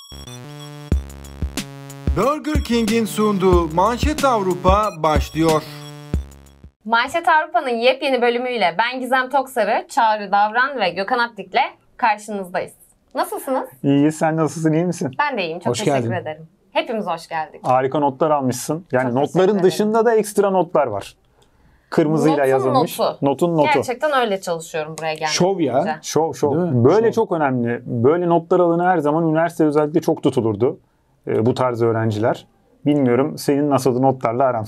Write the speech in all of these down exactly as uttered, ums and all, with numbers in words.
Burger King'in sunduğu Manşet Avrupa başlıyor. Manşet Avrupa'nın yepyeni bölümüyle ben Gizem Toksarı, Çağrı Davran ve Gökhan Aptik'le karşınızdayız. Nasılsınız? İyi, sen nasılsın, iyi misin? Ben de iyiyim, çok hoş teşekkür geldin. ederim. Hepimiz hoş geldik. Harika notlar almışsın. Yani Çok notların dışında da ekstra notlar var. Kırmızıyla Notun yazılmış. notu. Notun notu. Gerçekten öyle çalışıyorum buraya gelmeden Şov ya. önce. Şov, şov. Değil mi? Böyle Şov. çok önemli. Böyle notlar alanı her zaman üniversite özellikle çok tutulurdu. Ee, bu tarz öğrenciler. Bilmiyorum senin nasıl notlarla aran.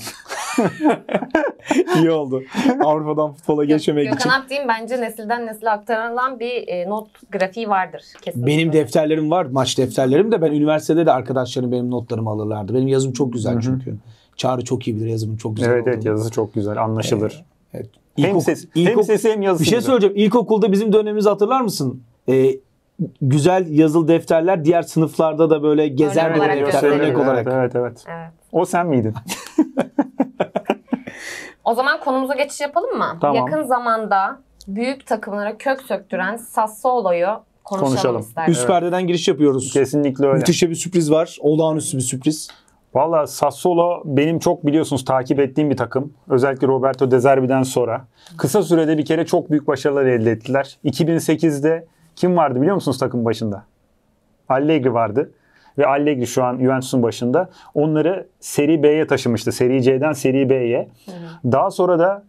İyi oldu. Avrupa'dan futbola geçmemek için. Gökhan Aptik'in bence nesilden nesile aktarılan bir e, not grafiği vardır kesinlikle. Benim defterlerim var, maç defterlerim de ben üniversitede de arkadaşlarım benim notlarımı alırlardı. Benim yazım çok güzel Hı-hı. çünkü. Çağrı çok iyi bilir yazımın çok güzel Evet olduğunu. evet yazısı çok güzel, anlaşılır. Evet. Hem, İlkok- ses, ilkok- hem sesi hem yazısı. Bir şey güzel. söyleyeceğim. İlkokulda bizim dönemimizi hatırlar mısın? Ee, güzel yazılı defterler diğer sınıflarda da böyle gezerdi olarak defter gösterilir. örnek olarak. Evet, evet, evet. Evet. O sen miydin? O zaman konumuza geçiş yapalım mı? Tamam. Yakın zamanda büyük takımlara kök söktüren Sassuolo'yu konuşalım, Konuşalım. isterdim. Üst perdeden giriş yapıyoruz. Kesinlikle öyle. Müthiş bir sürpriz var. Olağanüstü bir sürpriz. Valla Sassuolo benim çok biliyorsunuz takip ettiğim bir takım. Özellikle Roberto De Zerbi'den sonra. Kısa sürede bir kere çok büyük başarılar elde ettiler. iki bin sekizde kim vardı biliyor musunuz takım başında? Allegri vardı. Ve Allegri şu an Juventus'un başında. Onları Seri B'ye taşımıştı. Seri C'den Seri B'ye. Daha sonra da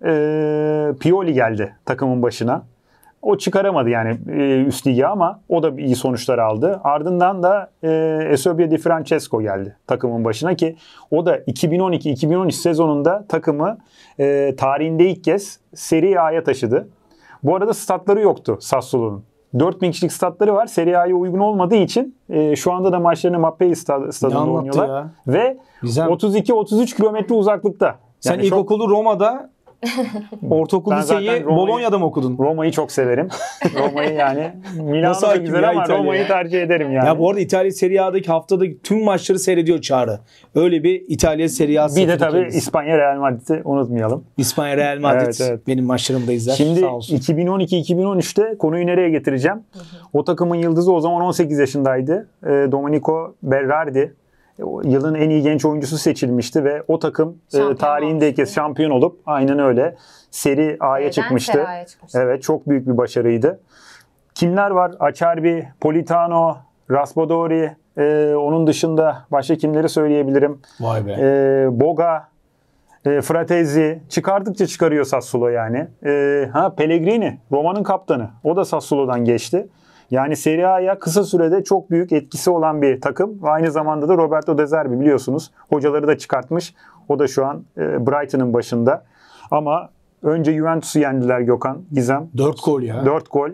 e, Pioli geldi takımın başına. O çıkaramadı yani e, üst ligi ama o da iyi sonuçlar aldı. Ardından da e, Eusebio Di Francesco geldi takımın başına ki o da iki bin on iki iki bin on üç sezonunda takımı e, tarihinde ilk kez Serie A'ya taşıdı. Bu arada statları yoktu Sassuolo'nun. dört bin kişilik statları var. Serie A'ya uygun olmadığı için e, şu anda da maçlarını Mappei stad- stadında anlattı oynuyorlar. ya? Ve Güzel. otuz iki otuz üç kilometre uzaklıkta. Sen Yani çok- ilkokulu Roma'da, ortaokul Ben zaten liseyi Roma'yı- Bolonya'da mı okudun? Roma'yı çok severim. Roma'yı yani Milano Nasıl da hakim güzel ya ama İtalya Roma'yı ya? tercih ederim yani. Ya bu arada İtalya Serie A'daki haftada tüm maçları seyrediyor Çağrı. Öyle bir İtalya Serie A bir de seferi tabii kendisi. İspanya Real Madrid'i unutmayalım. İspanya Real Madrid Evet, evet. benim maçlarımı da izler. Şimdi Sağ olsun. iki bin on iki iki bin on üçte konuyu nereye getireceğim? O takımın yıldızı o zaman on sekiz yaşındaydı. E, Domenico Berardi. O yılın en iyi genç oyuncusu seçilmişti ve o takım e, Şampiyon tarihinde ilk kez olmuştu. şampiyon olup aynen öyle Serie A'ya Neden çıkmıştı. Serie A'ya çıkmıştı? Evet, çok büyük bir başarıydı. Kimler var? Acerbi, Politano, Raspadori, e, onun dışında başka kimleri söyleyebilirim? Vay be. E, Boga, e, Fratesi çıkardıkça çıkarıyor Sassuolo yani. E, ha Pellegrini, Roma'nın kaptanı. O da Sassuolo'dan geçti. Yani Serie A'ya kısa sürede çok büyük etkisi olan bir takım. Ve aynı zamanda da Roberto De Zerbi biliyorsunuz. Hocaları da çıkartmış. O da şu an e, Brighton'ın başında. Ama önce Juventus'u yendiler Gökhan, Gizem. Dört gol ya. dört gol.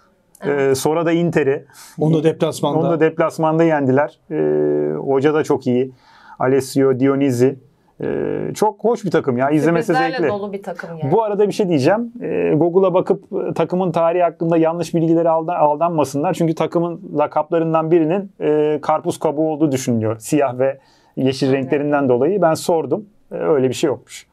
E, sonra da Inter'i. Onu da deplasmanda. Onu da deplasmanda yendiler. E, hoca da çok iyi. Alessio Dionisi. Ee, çok hoş bir takım ya. İzlemesi Sürprizlerle zevkli. dolu bir takım yani. Bu arada bir şey diyeceğim. Ee, Google'a bakıp e, takımın tarihi hakkında yanlış bilgilere aldan, aldanmasınlar. Çünkü takımın lakaplarından birinin e, karpuz kabuğu olduğu düşünülüyor. Siyah ve yeşil Evet. renklerinden dolayı. Ben sordum. E, öyle bir şey yokmuş.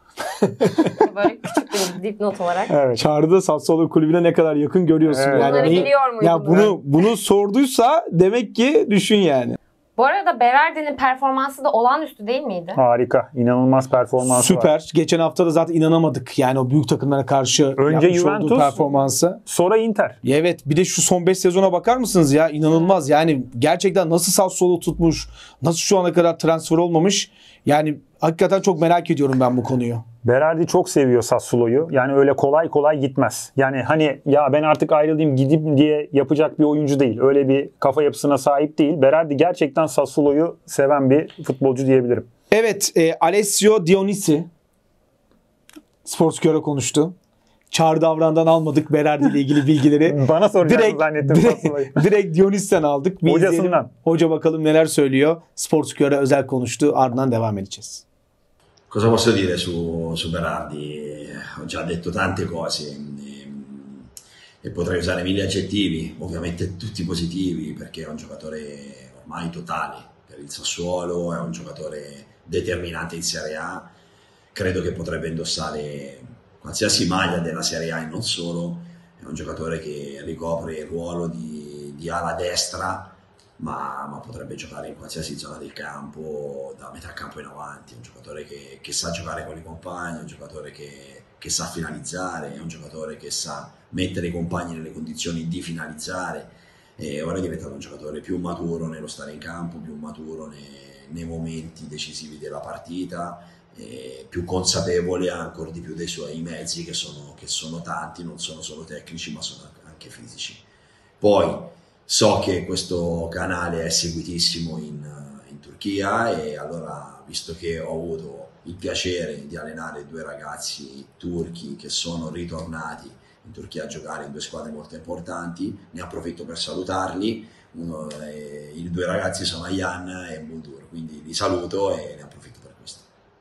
Böyle küçük bir dipnot olarak. Evet. Çağrı'da Sassuolo kulübüne ne kadar yakın görüyorsun. Evet. Yani Bunları neyi- biliyor muydun? Ya bunu bunu sorduysa demek ki düşün yani. Bu arada Berardi'nin performansı da olağanüstü değil miydi? Harika. İnanılmaz performansı var. Süper. Geçen hafta da zaten inanamadık. Yani o büyük takımlara karşı Önce yapmış Juventus, olduğu performansı. Sonra Inter. Evet, bir de şu son beş sezona bakar mısınız ya? İnanılmaz. Yani gerçekten nasıl Sassuolo tutmuş, nasıl şu ana kadar transfer olmamış. Yani hakikaten çok merak ediyorum ben bu konuyu. Berardi çok seviyor Sassuolo'yu. Yani öyle kolay kolay gitmez. Yani hani ya ben artık ayrılayım gideyim diye yapacak bir oyuncu değil. Öyle bir kafa yapısına sahip değil. Berardi gerçekten Sassuolo'yu seven bir futbolcu diyebilirim. Evet, e, Alessio Dionisi Sportsköre konuştu. Çağrı Davran'dan almadık Berardi ile ilgili bilgileri. Bana soracaksın direkt, zannettim direkt, Sassuolo'yu. direkt Dionis'ten aldık. Bir Hocasından. izleyelim. Hoca bakalım neler söylüyor. Sportsköre özel konuştu. Ardından devam edeceğiz. Cosa posso dire su, su Berardi? Ho già detto tante cose e, e potrei usare mille aggettivi, ovviamente tutti positivi, perché è un giocatore ormai totale per il Sassuolo, è un giocatore determinante in Serie A, credo che potrebbe indossare qualsiasi maglia della Serie A e non solo, è un giocatore che ricopre il ruolo di, di ala destra ma, ma potrebbe giocare in qualsiasi zona del campo, da metà campo in avanti. È un giocatore che, che sa giocare con i compagni, è un giocatore che, che sa finalizzare, è un giocatore che sa mettere i compagni nelle condizioni di finalizzare. E ora è diventato un giocatore più maturo nello stare in campo, più maturo nei, nei momenti decisivi della partita, e più consapevole ancora di più dei suoi mezzi, che sono, che sono tanti, non sono solo tecnici ma sono anche fisici. Poi so che questo canale è seguitissimo in, in Turchia, e allora, visto che ho avuto il piacere di allenare due ragazzi turchi che sono ritornati in Turchia a giocare in due squadre molto importanti, ne approfitto per salutarli. Uno, eh, I due ragazzi sono Ayhan e Buldur, quindi li saluto e ne approfitto per questo.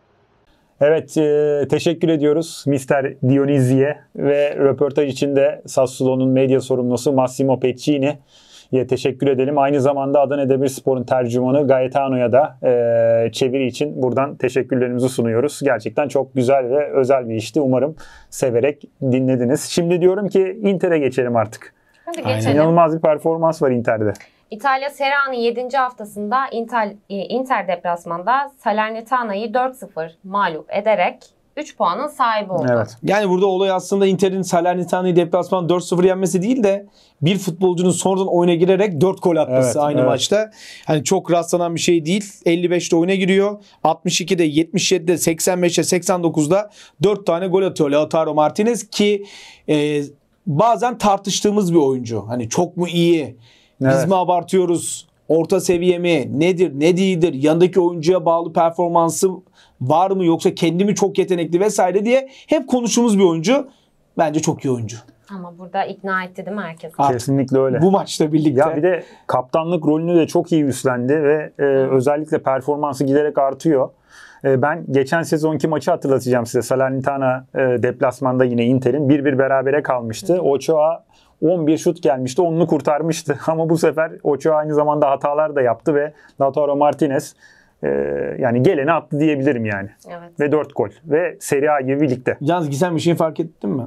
Evet, e, teşekkür ediyoruz mister Dionisi'ye ve röportaj için de Sassuolo'nun medya sorumlusu Massimo Peccini'ye teşekkür edelim. Aynı zamanda Adana Demirspor'un tercümanı Gaetano'ya da e, çeviri için buradan teşekkürlerimizi sunuyoruz. Gerçekten çok güzel ve özel bir işti. Umarım severek dinlediniz. Şimdi diyorum ki Inter'e geçelim artık. Hadi Aynen. geçelim. İnanılmaz bir performans var Inter'de. İtalya Serie A'nın yedinci haftasında Inter, Inter deplasmanda Salernitana'yı dört sıfır mağlup ederek üç puanın sahibi oldu. Evet. Yani burada olay aslında Inter'in Salernitana'yı deplasman dört sıfır yenmesi değil de bir futbolcunun sonradan oyuna girerek dört gol atması Evet, aynı evet. maçta. Hani çok rastlanan bir şey değil. elli beşte oyuna giriyor. altmış ikide, yetmiş yedide, seksen beşte, seksen dokuzda dört tane gol atıyor Lautaro Martinez ki e, bazen tartıştığımız bir oyuncu. Hani çok mu iyi? Biz Evet. mi abartıyoruz? Orta seviye mi? Nedir? Ne değildir? Yanındaki oyuncuya bağlı performansı var mı? Yoksa kendi mi çok yetenekli vesaire diye hep konuştuğumuz bir oyuncu. Bence çok iyi oyuncu. Ama burada ikna etti değil mi herkes? Artık Kesinlikle öyle. bu maçta birlikte. Ya bir de kaptanlık rolünü de çok iyi üstlendi ve e, özellikle performansı giderek artıyor. E, ben geçen sezonki maçı hatırlatacağım size. Salernitana e, deplasmanda yine Inter'in bir bir berabere kalmıştı. Ochoa on bir şut gelmişti. onunu kurtarmıştı. Ama bu sefer Ochoa aynı zamanda hatalar da yaptı ve Lautaro Martinez e, yani geleni attı diyebilirim yani. Evet. Ve dört gol. Ve Serie A gibi bir ligde. Yalnız Gizem bir şey fark ettin mi?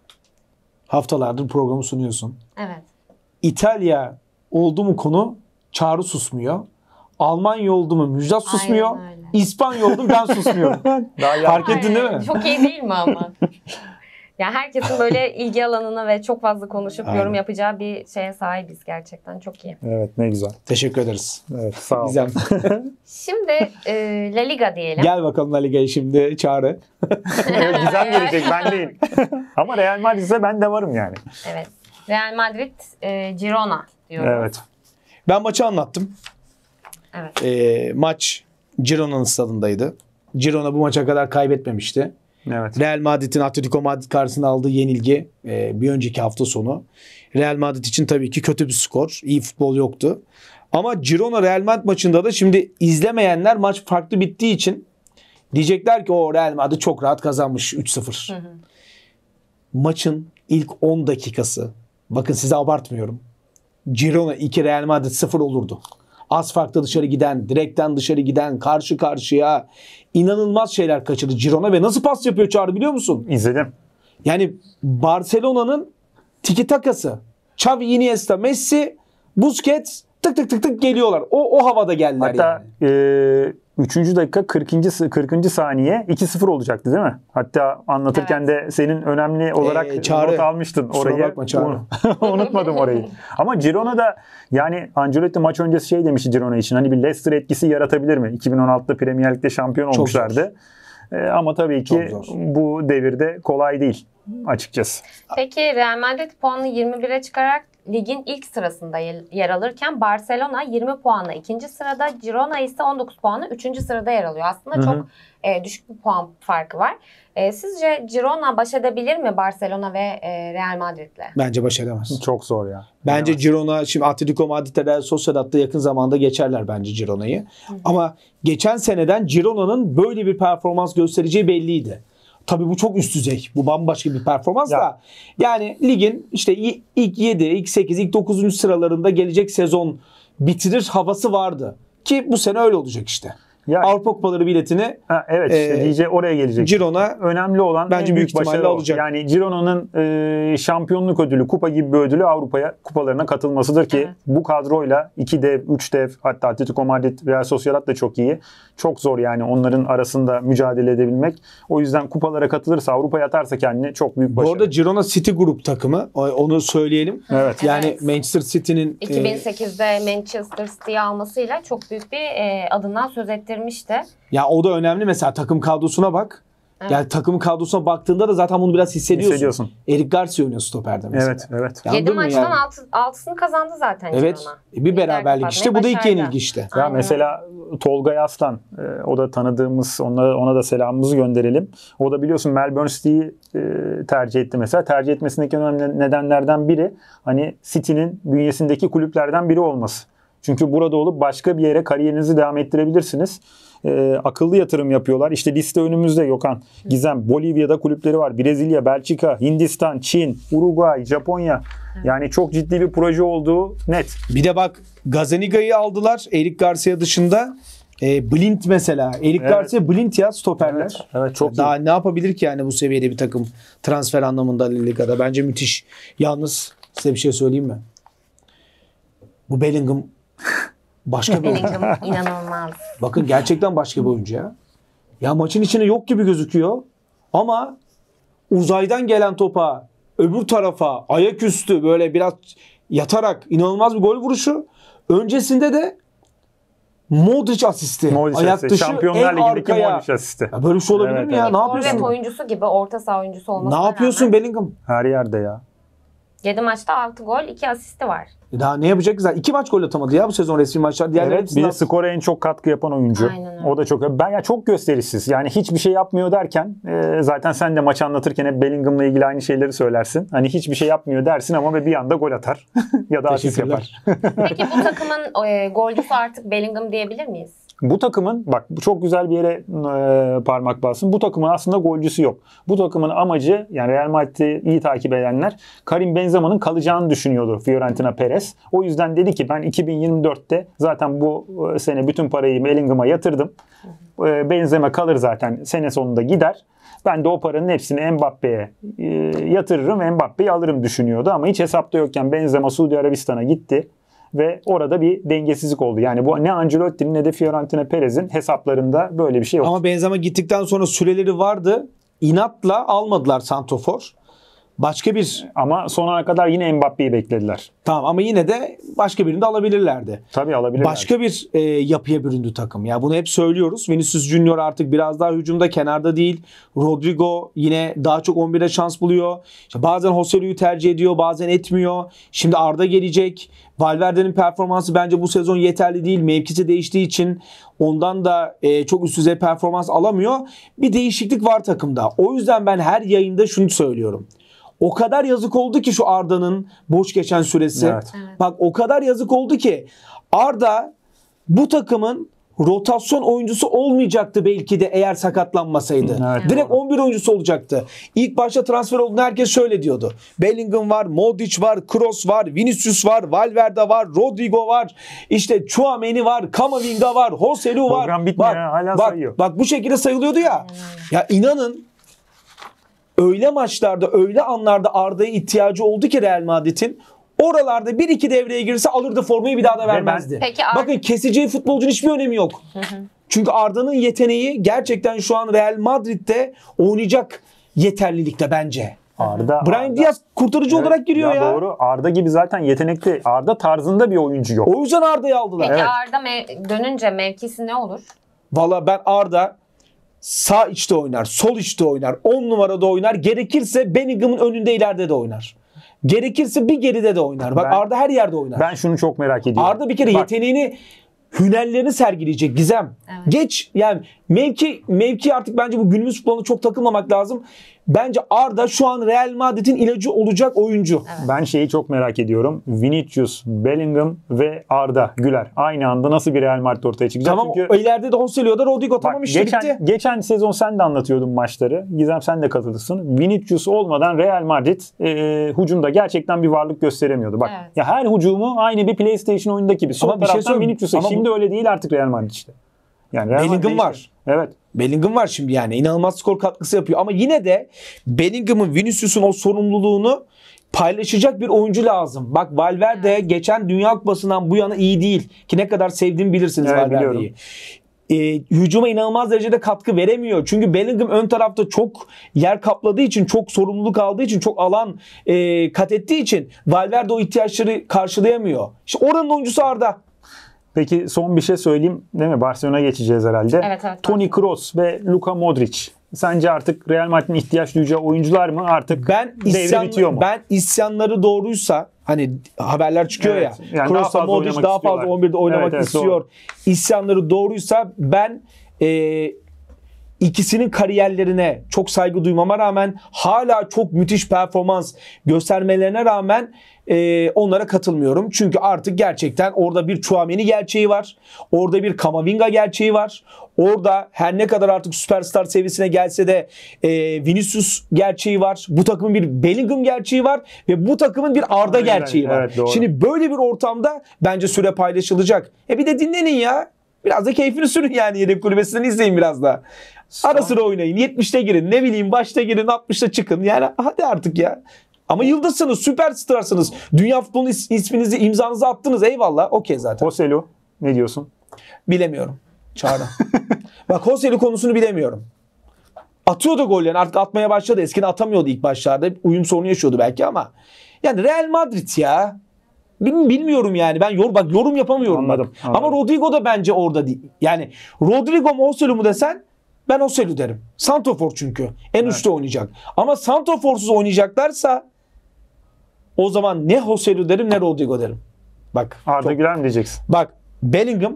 Haftalardır programı sunuyorsun. Evet. İtalya oldu mu konu Çağrı susmuyor. Almanya oldu mu Müjdat susmuyor. Aynen öyle. İspanya oldu mu ben susmuyorum. Fark ettin değil mi? Çok iyi değil mi ama? Yani herkesin böyle ilgi alanına ve çok fazla konuşup Aynen. yorum yapacağı bir şeye sahibiz gerçekten. Çok iyi. Evet, ne güzel. Teşekkür ederiz. Evet, sağ ol. Gizem. Şimdi e, La Liga diyelim. Gel bakalım La Liga'ya şimdi Çağrı. Evet, Gizem gelecek, ben değil. Ama Real Madrid'se ben de varım yani. Evet. Real Madrid e, Girona diyoruz. Evet. Ben maçı anlattım. Evet. Ee, maç Girona'nın stadındaydı. Girona bu maça kadar kaybetmemişti. Evet. Real Madrid'in Atletico Madrid karşısında aldığı yenilgi e, bir önceki hafta sonu. Real Madrid için tabii ki kötü bir skor. İyi futbol yoktu. Ama Girona Real Madrid maçında da şimdi izlemeyenler maç farklı bittiği için diyecekler ki o Real Madrid çok rahat kazanmış üç sıfır. Hı hı. Maçın ilk on dakikası, bakın size abartmıyorum, Girona iki Real Madrid sıfır olurdu. Az farklı dışarı giden, direkten dışarı giden, karşı karşıya inanılmaz şeyler kaçırdı Girona ve nasıl pas yapıyor Çağrı biliyor musun? İzledim. Yani Barcelona'nın tiki takası. Xavi, Iniesta, Messi, Busquets tık tık tık tık geliyorlar. O o havada geldiler Hatta yani. e, üçüncü dakika kırkıncı kırkıncı saniye iki sıfır olacaktı değil mi? Hatta anlatırken de senin önemli olarak Ee, Çağrı, not almıştın kusura orayı. bakma Çağrı. Unutmadım orayı. Ama Girona'da yani Ancelotti maç öncesi şey demişti Girona için. Hani bir Leicester etkisi yaratabilir mi? iki bin on altıda Premier Lig'de şampiyon Çok olmuşlardı. E, ama tabii ki Çok zor. bu devirde kolay değil açıkçası. Peki Real Madrid puanını yirmi bire çıkararak ligin ilk sırasında yer alırken Barcelona yirmi puanla ikinci sırada, Girona ise on dokuz puanla üçüncü sırada yer alıyor. Aslında Hı hı. çok e, düşük bir puan farkı var. E, sizce Girona baş edebilir mi Barcelona ve e, Real Madrid'le? Bence baş edemez. Çok zor ya. Bence Evet. Girona şimdi Atletico Madrid'de Real Sociedad'da yakın zamanda geçerler bence Girona'yı. Ama geçen seneden Girona'nın böyle bir performans göstereceği belliydi. Tabii bu çok üst düzey. Bu bambaşka bir performans Ya. da. Yani ligin işte ilk yedi, ilk sekiz, ilk dokuzuncu sıralarında gelecek sezon bitirir havası vardı. Ki bu sene öyle olacak işte. Ya, Avrupa Kupaları biletini ha, evet işte Ee, diyece oraya gelecek. Girona Önemli olan bence en büyük büyük ihtimalle başarı o. alacak. Yani Girona'nın e, şampiyonluk ödülü, kupa gibi bir ödülü Avrupa'ya kupalarına katılmasıdır ki Evet. bu kadroyla iki dev, üç dev, hatta Atletico Madrid, Real Sociedad da çok iyi. Çok zor yani onların arasında mücadele edebilmek. O yüzden kupalara katılırsa, Avrupa'ya atarsa kendini çok büyük başarı. bu arada Girona City grup takımı. Onu söyleyelim. Evet. Yani Evet. Manchester City'nin e, iki bin sekizde Manchester City'yi almasıyla çok büyük bir e, adından söz ettirmişti. ya o da önemli mesela takım kadrosuna bak. Evet. Yani takım kadrosuna baktığında da zaten bunu biraz hissediyorsun. Hissediyorsun. Eric Garcia oynuyor stoperde mesela. Evet, evet. Anladın yedi mı maçtan yani? altısını kazandı zaten Evet. Girona. E, bir beraberlik işte. Bu da iki yenilgi işte. Ya Aynen mesela Tolga Aslan, e, o da tanıdığımız, ona, ona da selamımızı gönderelim. O da biliyorsun Melbourne City'yi e, tercih etti mesela. Tercih etmesindeki önemli nedenlerden biri hani City'nin bünyesindeki kulüplerden biri olması. Çünkü burada olup başka bir yere kariyerinizi devam ettirebilirsiniz. E, akıllı yatırım yapıyorlar. İşte liste önümüzde Gökhan. Gizem, Bolivya'da kulüpleri var. Brezilya, Belçika, Hindistan, Çin, Uruguay, Japonya. Yani çok ciddi bir proje olduğu net. Bir de bak Gazzaniga'yı aldılar. Eric Garcia dışında. E, Blind mesela. Eric Evet. Garcia Blind ya stoperler. Evet, evet, çok Daha iyi. ne yapabilir ki yani bu seviyede bir takım transfer anlamında La Liga'da? Bence müthiş. Yalnız size bir şey söyleyeyim mi? Bu Bellingham başka bir oyuncu. Bellingham inanılmaz. Bakın gerçekten başka bir oyuncu ya. Ya maçın içine yok gibi gözüküyor. Ama uzaydan gelen topa öbür tarafa ayaküstü böyle biraz yatarak inanılmaz bir gol vuruşu. Öncesinde de Modric asisti. Modric Ayak asisti. dışı Şampiyonlar en Ligi'ndeki arkaya. Modric asisti. Ya böyle bir şey olabilir Evet, mi ya? evet. Ne Forvet yapıyorsun? oyuncusu gibi orta saha oyuncusu Ne olmasına yapıyorsun rağmen Bellingham? Her yerde ya. yedi maçta altı gol, iki asisti var. E Daha ne yapacak ki zaten? İki maç gol atamadı ya bu sezon resmi maçlar. Diğerleri Evet, hepsinden- bir de skora en çok katkı yapan oyuncu. Aynen öyle. O da çok. Ben ya çok gösterişsiz. Yani hiçbir şey yapmıyor derken e, zaten sen de maç anlatırken hep Bellingham'la ilgili aynı şeyleri söylersin. Hani hiçbir şey yapmıyor dersin ama bir anda gol atar ya da asist yapar. Teşekkürler. Peki bu takımın e, golcüsü artık Bellingham diyebilir miyiz? Bu takımın bak bu çok güzel bir yere e, parmak bassın. Bu takımın aslında golcüsü yok. Bu takımın amacı yani Real Madrid'i iyi takip edenler Karim Benzema'nın kalacağını düşünüyordu Fiorentina Perez. O yüzden dedi ki ben iki bin yirmi dörtte zaten bu e, sene bütün parayı Bellingham'a yatırdım. E, Benzema kalır zaten sene sonunda gider. Ben de o paranın hepsini Mbappe'ye e, yatırırım, Mbappe'yi alırım düşünüyordu ama hiç hesapta yokken Benzema Suudi Arabistan'a gitti. Ve orada bir dengesizlik oldu. Yani bu ne Ancelotti'nin ne de Fiorentina Perez'in hesaplarında böyle bir şey yok. Ama Benzema gittikten sonra süreleri vardı. İnatla almadılar santrofor. Başka bir Ama son ana kadar yine Mbappe'yi beklediler. tamam ama yine de başka birini de alabilirlerdi. Tabii alabilirler. Başka bir e, yapıya büründü takım. Ya bunu hep söylüyoruz. Vinicius Junior artık biraz daha hücumda, kenarda değil. Rodrigo yine daha çok on bire şans buluyor. İşte bazen Joselu'yu tercih ediyor, bazen etmiyor. Şimdi Arda gelecek. Valverde'nin performansı bence bu sezon yeterli değil. Mevkisi değiştiği için ondan da e, çok üst düzey performans alamıyor. Bir değişiklik var takımda. O yüzden ben her yayında şunu söylüyorum. O kadar yazık oldu ki şu Arda'nın boş geçen süresi. Evet. Evet. Bak o kadar yazık oldu ki Arda bu takımın rotasyon oyuncusu olmayacaktı belki de eğer sakatlanmasaydı. Evet. Direkt on bir oyuncusu olacaktı. İlk başta transfer olduğunda herkes şöyle diyordu. Bellingham var, Modric var, Kroos var, Vinicius var, Valverde var, Rodrigo var, işte Tchouaméni var, Camavinga var, Joselu var. Program bitmiyor Bak, ya, hala bak, sayıyor. bak bu şekilde sayılıyordu ya. Ya inanın öyle maçlarda, öyle anlarda Arda'ya ihtiyacı oldu ki Real Madrid'in. Oralarda bir iki devreye girse alırdı formayı, bir daha da vermezdi. Peki Ar- Bakın keseceği futbolcunun hiçbir önemi yok. Çünkü Arda'nın yeteneği gerçekten şu an Real Madrid'de oynayacak yeterlilikte bence. Arda, Brahim Arda. Diaz kurtarıcı Evet, olarak giriyor ya. Doğru. Arda gibi zaten yetenekli. Arda tarzında bir oyuncu yok. O yüzden Arda'yı aldılar. Peki Evet. Arda mev- dönünce mevkisi ne olur? Valla ben Arda sağ içte oynar, sol içte oynar, on numarada oynar. Gerekirse Bellingham'ın önünde, ileride de oynar. Gerekirse bir geride de oynar. Bak Ben- Arda her yerde oynar. Ben şunu çok merak ediyorum. Arda bir kere Bak, yeteneğini, hünerlerini sergileyecek Gizem. Evet. Geç yani mevki mevki artık bence bu günümüz futboluna çok takılmamak lazım. Bence Arda şu an Real Madrid'in ilacı olacak oyuncu. Ben şeyi çok merak ediyorum. Vinicius, Bellingham ve Arda Güler aynı anda nasıl bir Real Madrid ortaya çıkacak? Tamam Çünkü ileride de Joselu'da Rodrigo, bak, tamam işte geçen, bitti. geçen sezon sen de anlatıyordun maçları. Gizem sen de katılırsın. Vinicius olmadan Real Madrid e, hücumda gerçekten bir varlık gösteremiyordu. Bak Evet. ya her hücumu aynı bir PlayStation oyundaki gibi. Sol Ama bir şey taraftan söyleyeyim. Vinicius'a. Ama bu- Şimdi öyle değil artık Real Madrid işte. Yani Real Madrid Bellingham değişti. var. Evet. Bellingham var şimdi yani. İnanılmaz skor katkısı yapıyor. Ama yine de Bellingham'ın, Vinicius'un o sorumluluğunu paylaşacak bir oyuncu lazım. Bak Valverde geçen Dünya Kupası'ndan bu yana iyi değil. Ki ne kadar sevdiğimi bilirsiniz Evet, Valverde'yi. Ee, hücuma inanılmaz derecede katkı veremiyor. Çünkü Bellingham ön tarafta çok yer kapladığı için, çok sorumluluk aldığı için, çok alan e, kat ettiği için Valverde o ihtiyaçları karşılayamıyor. İşte oranın oyuncusu Arda. Peki son bir şey söyleyeyim değil mi? Barcelona'ya geçeceğiz herhalde. Evet, evet, Toni Kroos ve Luka Modric. Sence artık Real Madrid'in ihtiyaç duyacağı oyuncular mı? Artık Ben devre isyan, bitiyor mu? ben isyanları doğruysa hani haberler çıkıyor Evet, ya. yani Kroos'la daha fazla Modric oynamak daha fazla istiyorlar. on birde oynamak Evet, evet, istiyor. doğru. İsyanları doğruysa ben e, ikisinin kariyerlerine çok saygı duymama rağmen hala çok müthiş performans göstermelerine rağmen e, onlara katılmıyorum. Çünkü artık gerçekten orada bir Tchouaméni gerçeği var. Orada bir Camavinga gerçeği var. Orada her ne kadar artık süperstar seviyesine gelse de e, Vinicius gerçeği var. Bu takımın bir Bellingham gerçeği var. Ve bu takımın bir Arda Aynen, gerçeği var. evet, doğru. Şimdi böyle bir ortamda bence süre paylaşılacak. E bir de dinlenin ya. Biraz da keyfini sürün yani yedek kulübesinden izleyin biraz da. Ara sıra oynayın. yetmişte girin. Ne bileyim başta girin. altmışta çıkın. Yani hadi artık ya. Ama yıldızsınız. Süperstarsınız. Dünya futbolunun is- isminizi, imzanızı attınız. Eyvallah. Okey zaten. Joselu ne diyorsun? Bilemiyorum. Çağrı. Bak Joselu konusunu bilemiyorum. Atıyordu gollerini. Artık atmaya başladı. Eskiden atamıyordu ilk başlarda. Uyum sorunu yaşıyordu belki ama. Yani Real Madrid ya. Bil- Bilmiyorum yani. Ben yor bak yorum yapamıyorum. Anladım, bak. anladım. Ama Rodrigo da bence orada değil. Yani Rodrigo mu Joselu mu desen ben Joselu derim. Santrofor çünkü. En Evet. üstte oynayacak. Ama Santroforsuz oynayacaklarsa o zaman ne Joselu derim ne Rodrigo derim. Bak. Arda çok- Güler mi diyeceksin? Bak Bellingham,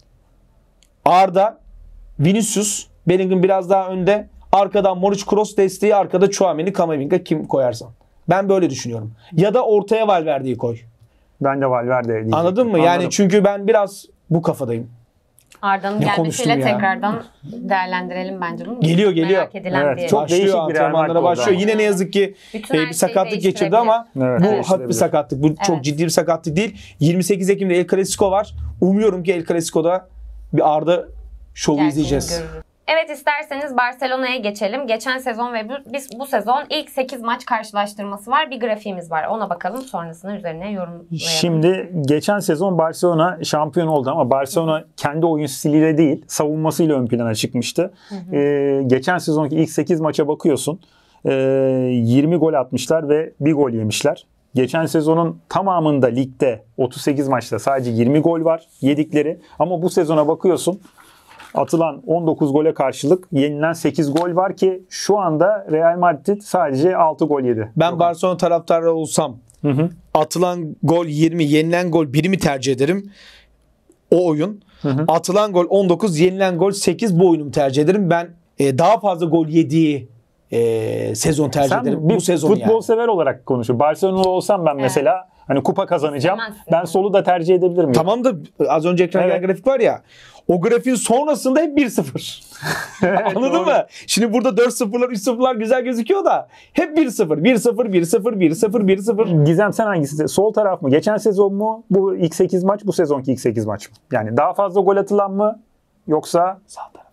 Arda, Vinicius, Bellingham biraz daha önde. Arkadan Modric, Kroos desteği, arkada Tchouaméni, Camavinga kim koyarsan. Ben böyle düşünüyorum. Ya da ortaya Valverde'yi koy. Ben de Valverde diyecektim. Anladın mı? Yani Anladım. çünkü ben biraz bu kafadayım. Arda'nın Ne gelmesiyle konuştum ya? tekrardan değerlendirelim bence bunu. Geliyor, geliyor. Merak edilen Evet, bir. çok Başlıyor, değişik bir Real antrenmanlara Madrid başlıyor. oldu. Yine ne yazık ki Bütün e, her bir şeyi sakatlık geçirdi değiştirebilir. ama Evet, bu hafif değiştirebilir. bir sakatlık. Bu çok Evet. ciddi bir sakatlık değil. yirmi sekiz Ekim'de El Clasico var. Umuyorum ki El Clasico'da bir Arda şovu Gerçeğini izleyeceğiz. görürüz. Evet, isterseniz Barcelona'ya geçelim. Geçen sezon ve bu, biz bu sezon ilk sekiz maç karşılaştırması var. Bir grafiğimiz var. Ona bakalım, sonrasında üzerine yorumlayalım. Şimdi geçen sezon Barcelona şampiyon oldu ama Barcelona kendi oyun stiliyle değil, savunmasıyla ön plana çıkmıştı. Ee, geçen sezonki ilk sekiz maça bakıyorsun. Ee, yirmi gol atmışlar ve bir gol yemişler. Geçen sezonun tamamında ligde otuz sekiz maçta sadece yirmi gol var yedikleri. Ama bu sezona bakıyorsun, atılan on dokuz gole karşılık yenilen sekiz gol var ki şu anda Real Madrid sadece altı gol yedi. Ben Barcelona taraftarı olsam Hı hı. atılan gol yirmi, yenilen gol biri mi tercih ederim? O oyun. hı. Atılan gol on dokuz, yenilen gol sekiz, bu oyunu tercih ederim. Ben e, daha fazla gol yediği e, sezon tercih Sen ederim. bir Bu sezon futbol yani. sever olarak konuşuyor. Barcelona olsam ben mesela hani kupa kazanacağım. İstemezsin. Ben solu da tercih edebilirim. Tamam da az önce ekrana Evet. gelen grafik var ya. O grafiğin sonrasında hep bir sıfır. Anladın doğru. mı? Şimdi burada dört sıfırlar, üç sıfırlar güzel gözüküyor da hep bir sıfır. bir sıfır, bir sıfır, bir sıfır, bir sıfır. Gizem sen hangisi? Sol taraf mı? Geçen sezon mu? Bu ilk sekiz maç, bu sezonki ilk sekiz maç mı? Yani daha fazla gol atılan mı? Yoksa Sağ taraf.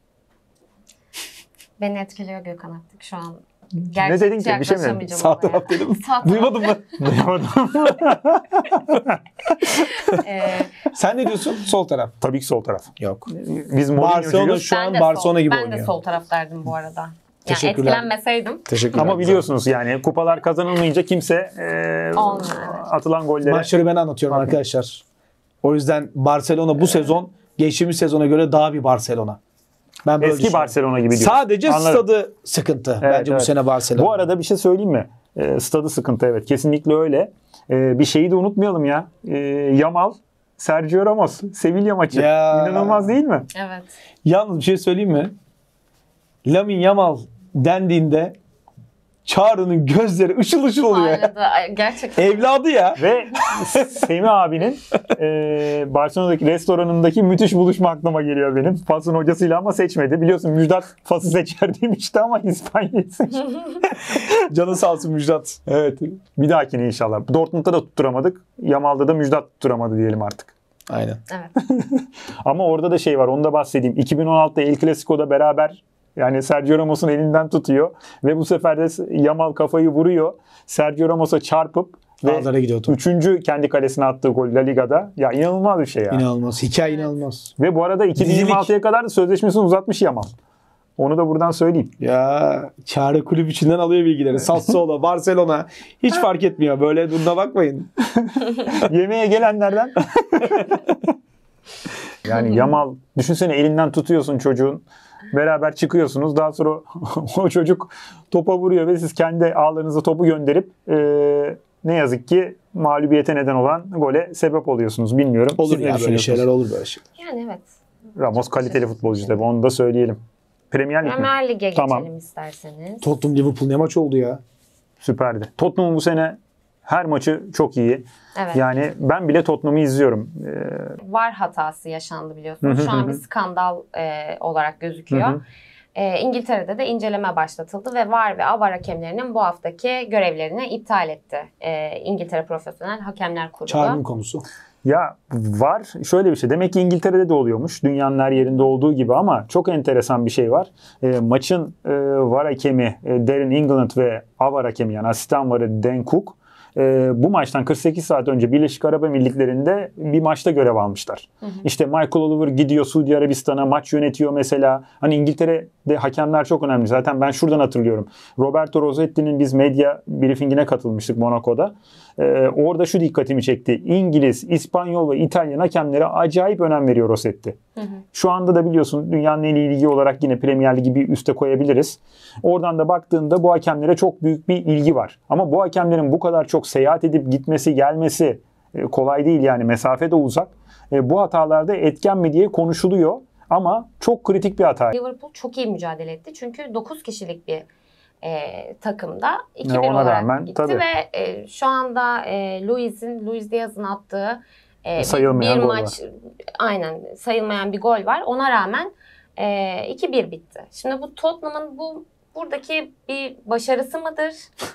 Beni etkiliyor Gökhan artık şu an. Ne dedin ki? Bir şey mi dedin? yaklaşamayacağım Sağ olaya. taraf dedim. Sağ taraf. Duymadın mı? Ee, Sen ne diyorsun? Sol taraf. tabii ki sol taraf. Yok. Biz Barcelona Mourinho'cuyuz. şu ben an de Barcelona sol, gibi ben oynuyor. de sol taraf derdim bu arada. Yani Teşekkürler. etkilenmeseydim. Teşekkürler. Ama biliyorsunuz yani kupalar kazanılmayınca kimse e, Olmuyor, evet. atılan gollere... Maçları ben anlatıyorum arkadaşlar. O yüzden Barcelona bu sezon geçtiğimiz sezona göre daha bir Barcelona. Ben böyle Eski düşünüyorum. Barcelona gibi diyorsun. Sadece Anladım. stadı sıkıntı Evet, bence bu evet. sene Barcelona. Bu arada bir şey söyleyeyim mi? E, stadı sıkıntı, evet. Kesinlikle öyle. E, bir şeyi de unutmayalım ya. E, Yamal, Sergio Ramos, Sevilla maçı. Ya. İnanılmaz değil mi? Evet. Yalnız bir şey söyleyeyim mi? Lamine Yamal dendiğinde Çağrı'nın gözleri ışıl ışıl oluyor. ya. Hala da gerçekten. Evladı ya. Ve Semih abinin e, Barcelona'daki restoranındaki müthiş buluşma aklıma geliyor benim. Fas'ın hocasıyla ama seçmedi. Biliyorsun Müjdat Fas'ı seçer demişti ama İspanya'yı seçti. Canı sağ olsun Müjdat. Evet. Bir dahakine inşallah. Dortmund'da da tutturamadık. Yamal'da da Müjdat tutturamadı diyelim artık. Aynen. Evet. Ama orada da şey var, onu da bahsedeyim. iki bin on altıda El Clasico'da beraber yani Sergio Ramos'un elinden tutuyor ve bu sefer de Yamal kafayı vuruyor. Sergio Ramos'a çarpıp Ağlara ve gidiyor top. üçüncü kendi kalesine attığı gol La Liga'da. Ya inanılmaz bir şey ya. İnanılmaz. Hikaye inanılmaz. Ve bu arada iki bin yirmi altıya kadar da sözleşmesini uzatmış Yamal. Onu da buradan söyleyeyim. Ya Çağrı kulüp içinden alıyor bilgileri. Sassuolo, Barcelona hiç fark etmiyor. Böyle duruna bakmayın. Yemeğe gelenlerden. Yani Yamal, düşünsene elinden tutuyorsun çocuğun. Beraber çıkıyorsunuz. Daha sonra o çocuk topa vuruyor ve siz kendi ağlarınıza topu gönderip e, ne yazık ki mağlubiyete neden olan gole sebep oluyorsunuz. Bilmiyorum. Olur Siz ne ya böyle düşünüyorsunuz? şeyler olur böyle şeyler. Yani evet. Ramos kaliteli futbolcu tabii, onu da söyleyelim. Premier Lig mi? Premier Lig'e Tamam. geçelim isterseniz. Tottenham Liverpool ne maç oldu ya? Süperdi. Tottenham'ın bu sene her maçı çok iyi. Evet. Yani ben bile Tottenham'ı izliyorum. Ee, VAR hatası yaşandı biliyorsunuz. Şu an bir skandal e, olarak gözüküyor. Hı hı. E, İngiltere'de de inceleme başlatıldı ve VAR ve A V A R hakemlerinin bu haftaki görevlerini iptal etti. E, İngiltere Profesyonel Hakemler Kurulu. Çağrı'nın konusu. Ya var şöyle bir şey. Demek ki İngiltere'de de oluyormuş. Dünyanın her yerinde olduğu gibi ama çok enteresan bir şey var. E, maçın e, VAR hakemi e, Darren England ve A V A R hakemi yani asistan varı Dan Cook e, bu maçtan kırk sekiz saat önce Birleşik Arap Emirlikleri'nde bir maçta görev almışlar. Hı hı. İşte Michael Oliver gidiyor Suudi Arabistan'a maç yönetiyor mesela. Hani İngiltere'de hakemler çok önemli. Zaten ben şuradan hatırlıyorum. Roberto Rossetti'nin biz medya briefingine katılmıştık Monaco'da. Ee, orada şu dikkatimi çekti. İngiliz, İspanyol ve İtalyan hakemlere acayip önem veriyor Rossetti. Hı hı. Şu anda da biliyorsun dünyanın en iyi ligi olarak yine Premier Ligi bir üste koyabiliriz. Oradan da baktığında bu hakemlere çok büyük bir ilgi var. Ama bu hakemlerin bu kadar çok seyahat edip gitmesi, gelmesi e, kolay değil yani mesafe de uzak. E, bu hatalarda etken mi diye konuşuluyor ama çok kritik bir hata. Liverpool çok iyi mücadele etti. Çünkü dokuz kişilik bir e, takımda iki bir E, ona olarak rağmen, gitti tabii. ve e, şu anda e, Luiz'in, Luis Diaz'ın attığı e, bir, Sayılmayan bir gol maç, aynen sayılmayan bir gol var. Ona rağmen e, iki bir bitti. Şimdi bu Tottenham'ın bu buradaki bir başarısı mıdır?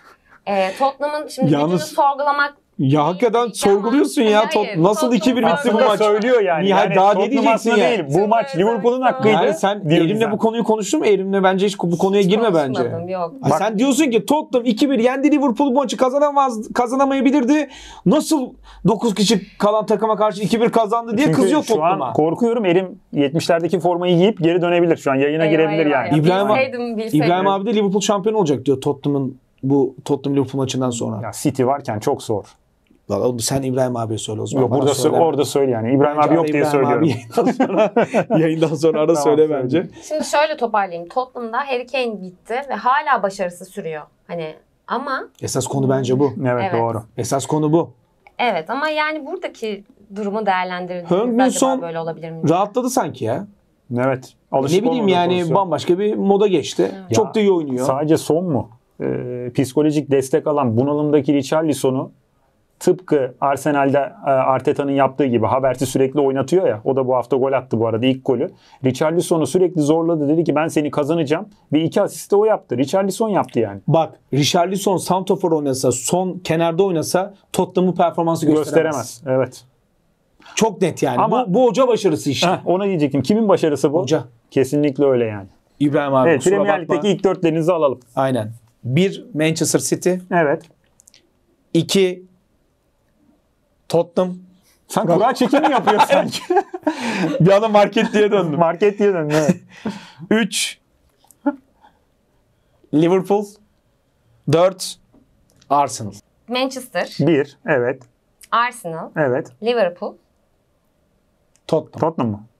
E, Tottenham'ın şimdi Yalnız- gücünü sorgulamak Ya hakikaten Ama- sorguluyorsun ya. Hayır, Tot- nasıl iki bir bitti bu Aslında maç? söylüyor yani. Nihayet yani daha ne Tottenham diyeceksin aslında ya? değil. Bu maç Liverpool'un hakkıydı. Yani sen diyoruz Erim'le sen. bu konuyu konuştun mu? Erim'le bence hiç bu konuya girme bence. konuşmadım, yok. Ay sen diyorsun ki Tottenham iki bir yendi Liverpool bu maçı kazanamaz kazanamayabilirdi. Nasıl dokuz kişi kalan takıma karşı iki bir kazandı diye Çünkü kızıyor şu Tottenham'a. an korkuyorum Erim yetmişlerdeki formayı giyip geri dönebilir. Şu an yayına Eyvah, girebilir eyvah yani. ya. İbrahim- Bilseydim, bilseydim. İbrahim abi de Liverpool şampiyon olacak diyor Tottenham'ın bu Tottenham Liverpool maçından sonra. Ya City varken çok zor. Vallahi onu sen İbrahim abiye söyle o zaman. Yok bana burada söyleme. sö- orada söyle yani. İbrahim Bence abi yok ara diye İbrahim söylüyorum. abi yayından sonra, yayından sonra ara Tamam, söyle söyle. bence. Şimdi şöyle toparlayayım. Tottenham'da Harry Kane gitti ve hala başarısı sürüyor. Hani ama Esas konu bence bu. Evet, Evet. doğru. Esas konu bu. evet ama yani buradaki durumu değerlendirdiğimizde Heung-min acaba Son böyle olabilir mi? Rahatladı sanki ya. Evet. Alışık ne bileyim olmadığı yani pozisyon. bambaşka bir moda geçti. Ya, Çok da iyi oynuyor. Sadece son mu? Ee, psikolojik destek alan bunalımdaki Richarlison'u tıpkı Arsenal'de e, Arteta'nın yaptığı gibi Havertz'i sürekli oynatıyor ya. O da bu hafta gol attı bu arada ilk golü. Richarlison'u sürekli zorladı. Dedi ki ben seni kazanacağım. Ve iki asist de o yaptı. Richarlison yaptı yani. Bak Richarlison santrafor oynasa, son kenarda oynasa Tottenham'ın performansı gösteremez. Gösteremez. Evet. Çok net yani. Ama- bu, bu hoca başarısı işte. Heh, ona diyecektim. Kimin başarısı bu? Hoca. Kesinlikle öyle yani. İbrahim abi Evet, kusura Premier bakma. Lig'deki ilk dörtlerinizi alalım. Aynen. Bir Manchester City. Evet. iki Tottenham. Sen kura çekimi yapıyorsun sanki. Bir anda market diye döndüm. Market diye döndün. Evet. üç Liverpool. dört Arsenal. Manchester, Bir. Evet. Arsenal, Evet. Liverpool, Tottenham. Tottenham mı?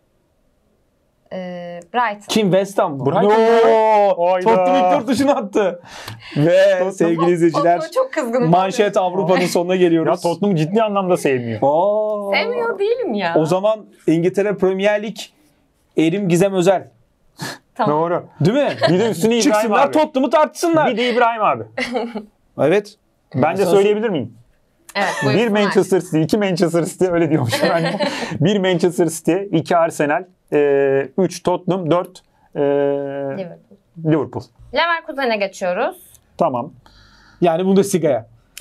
e, Brighton. Kim? West Ham mı? Brighton No! mu? Hayda. Tottenham ilk dört dışına attı. Ve sevgili izleyiciler Tottenham'a çok kızgınım. manşet Avrupa'nın sonuna Ya geliyoruz. Tottenham ciddi anlamda sevmiyor. Aa. Sevmiyor değilim ya. O zaman İngiltere Premier Lig Erim Gizem Özel. Tamam. Doğru. Değil mi? Bir de üstüne İbrahim Çıksınlar abi. Tottenham'ı tartışsınlar. Bir de İbrahim abi. Evet. Ben de sana söyleyebilir miyim? Evet, Bir buyursunlar. Manchester City, iki Manchester City öyle diyormuş. Yani bir Manchester City, iki Arsenal, e, üç Tottenham, dört e, Liverpool. Liverpool. Leverkusen'e geçiyoruz. Tamam. Yani Bundesliga'ya. Evet.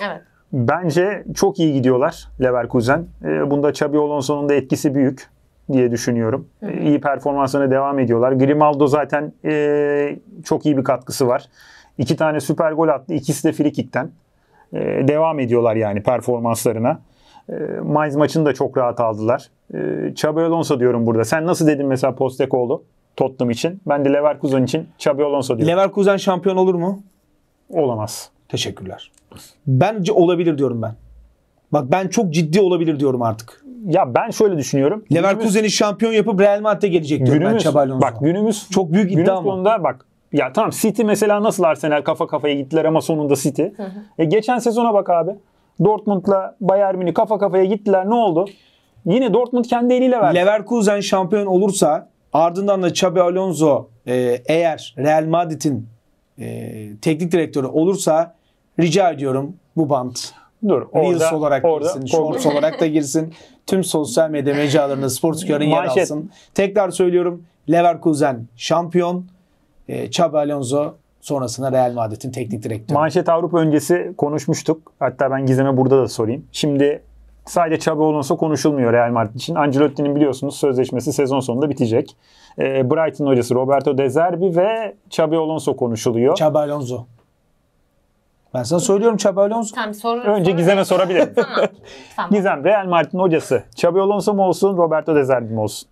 Bence çok iyi gidiyorlar Leverkusen. E, bunda Xabi Alonso'nun da etkisi büyük diye düşünüyorum. Hı hı. E, iyi performansına devam ediyorlar. Grimaldo zaten e, çok iyi bir katkısı var. İki tane süper gol attı. İkisi de free kick'ten. E, devam ediyorlar yani performanslarına. E, Mainz maçını da çok rahat aldılar. E, Xabi Alonso diyorum burada. Sen nasıl dedin mesela Postecoglou Tottenham için? Ben de Leverkusen için Xabi Alonso diyorum. Leverkusen şampiyon olur mu? Olamaz. Teşekkürler. Bence olabilir diyorum ben. Bak ben çok ciddi olabilir diyorum artık. Ya ben şöyle düşünüyorum. Leverkusen'i şampiyon yapıp Real Madrid'e gelecek diyorum günümüz, ben Xabi Alonso. Bak günümüz çok büyük günün iddia ama. sonunda bak ya tamam City mesela nasıl Arsenal kafa kafaya gittiler ama sonunda City. Hı hı. E, geçen sezona bak abi. Dortmund'la Bayern Münih kafa kafaya gittiler. Ne oldu? Yine Dortmund kendi eliyle verdi. Leverkusen şampiyon olursa ardından da Xabi Alonso e, eğer Real Madrid'in e, teknik direktörü olursa rica ediyorum bu bant Dur, Reels orada, olarak orada, girsin, Shorts olarak da girsin. Tüm sosyal medya mecralarında Sportscar'ın yer Manşet. alsın. Tekrar söylüyorum Leverkusen şampiyon, e, Xabi Alonso sonrasında Real Madrid'in teknik direktörü. Manşet Avrupa öncesi konuşmuştuk. Hatta ben Gizem'e burada da sorayım. Şimdi sadece Xabi Alonso konuşulmuyor Real Madrid için. Ancelotti'nin biliyorsunuz sözleşmesi sezon sonunda bitecek. E, Brighton hocası Roberto De Zerbi ve Xabi Alonso konuşuluyor. Xabi Alonso. Ben sana söylüyorum Xabi Alonso. Tamam, sor, Önce sor- Gizem'e sorabilirim. Tamam. Tamam. Gizem, Real Madrid'in hocası Xabi Alonso mu olsun, Roberto De Zerbi mi olsun?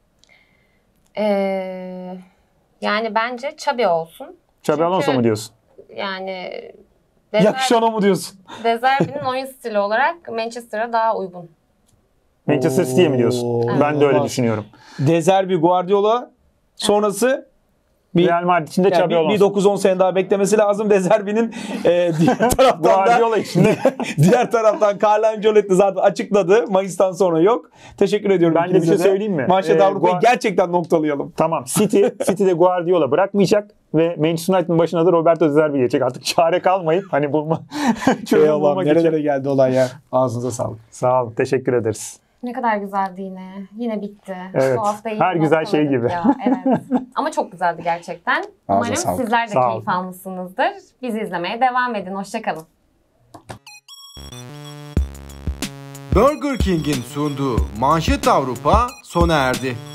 Ee, yani bence Xabi olsun. Xabi Çünkü- Alonso mu diyorsun? Yani Yakışan o mu diyorsun? De Zerbi'nin oyun stili olarak Manchester'a daha uygun. Manchester City'ye mi diyorsun? Oo, Ben de öyle olmaz. düşünüyorum. De Zerbi, Guardiola sonrası bir, Real Madrid için de yani Xabi bir, bir Alonso. dokuz on sene daha beklemesi lazım. De Zerbi'nin e, diğer taraftan da Guardiola için de. diğer taraftan Carlo Ancelotti zaten açıkladı. Mayıs'tan sonra yok. Teşekkür ediyorum. Ben de bir ikinize şey söyleyeyim mi? Manşet Ee, Avrupa'yı Gua- gerçekten noktalayalım. Tamam. City, City'de Guardiola bırakmayacak ve Manchester United'ın başına da Roberto De Zerbi gelecek. Artık çare kalmayıp hani bulma çözüm Ey Allah'ım, bulmak nerelere için. geldi olay ya. Ağzınıza sağlık. Sağ olun. Teşekkür ederiz. Ne kadar güzeldi yine. Yine bitti. Evet. Bu hafta iyi Her güzel şey noktaladık gibi. ya. Evet. Ama çok güzeldi gerçekten. Umarım sağlık. sizler de Sağ keyif olun. almışsınızdır. Bizi izlemeye devam edin. Hoşçakalın. Burger King'in sunduğu Manşet Avrupa sona erdi.